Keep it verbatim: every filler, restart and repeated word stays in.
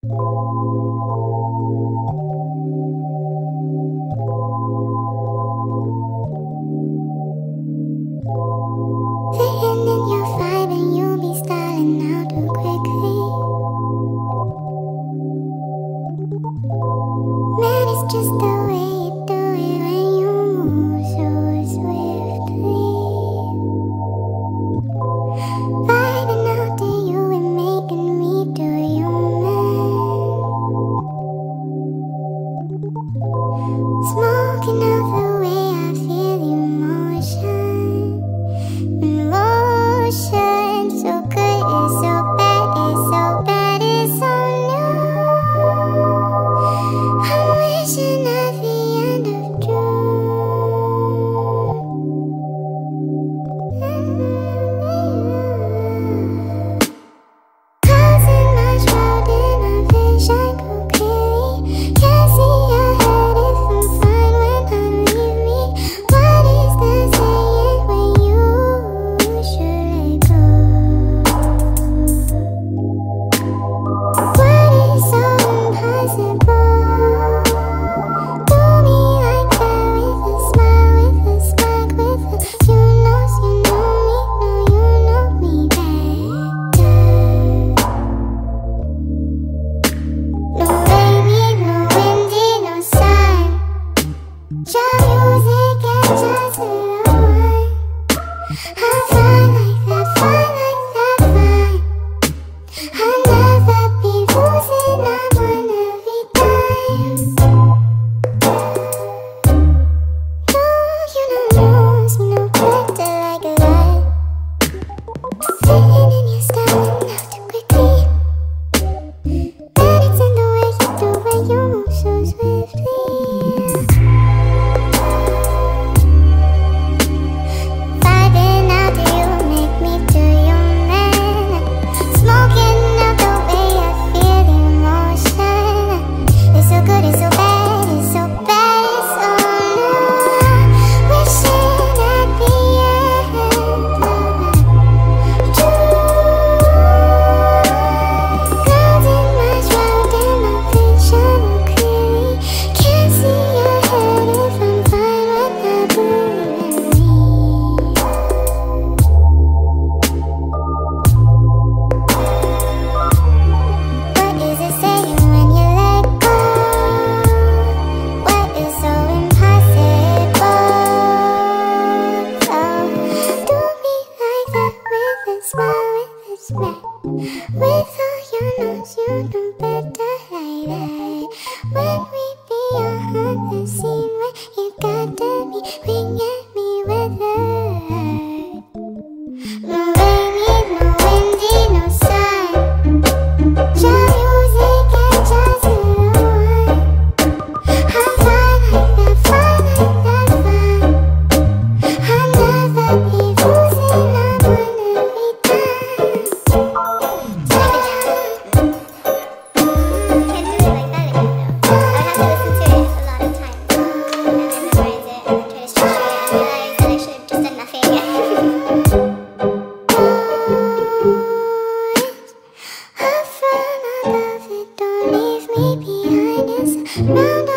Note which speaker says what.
Speaker 1: Fitting in your vibe and you'll be styling out too quickly. Man, it's just the way you do it when you move so swiftly. Vibing out to you and making me do you, man. Smoking out the way I feel emotion. Emotion, so good, it's so bad, it's so bad, it's so new. I'm wishing at the end of June. Causing much road in my vision go clearly. Can't see ahead if I'm fine when I leave me. What is the saying when you should let go? What is so impossible? Do me like that with a smile, with a spark, with a you know, you know me, no, you know me better. No baby, no windy, no sun. Your music and just the one. I'm fine like that, fine like that, fine. I'll never be losing, I won every time. No, you don't lose me, no better like that. Fitting in your style and out too quickly. And it's in the way you do when you move so swiftly. Vibing out to you make me do you, man. Smoking out the way I feel emotion. It's so good, it's so bad, it's so bad, it's so new. Wishing at the end of June. Causing much road in my vision clearly. Can't see ahead if I'm fine when I believe in me. What is it saying when you let go? What is so impossible? Oh, do me like that with a smile, with a smack. With all your nose, you know better like that. When we be on the scene, when you gotta be winging me with a hurt. No baby, no windy, no sun. Your music and just the one. I'm fine like that, fine like that, fine. I'll never be losing, I won every time. Can't do it like that again though. I would have to listen to it a lot of times and memorize it and then try to structure it and realize that I should have just done nothing again. Up from above it, don't leave me behind. It's round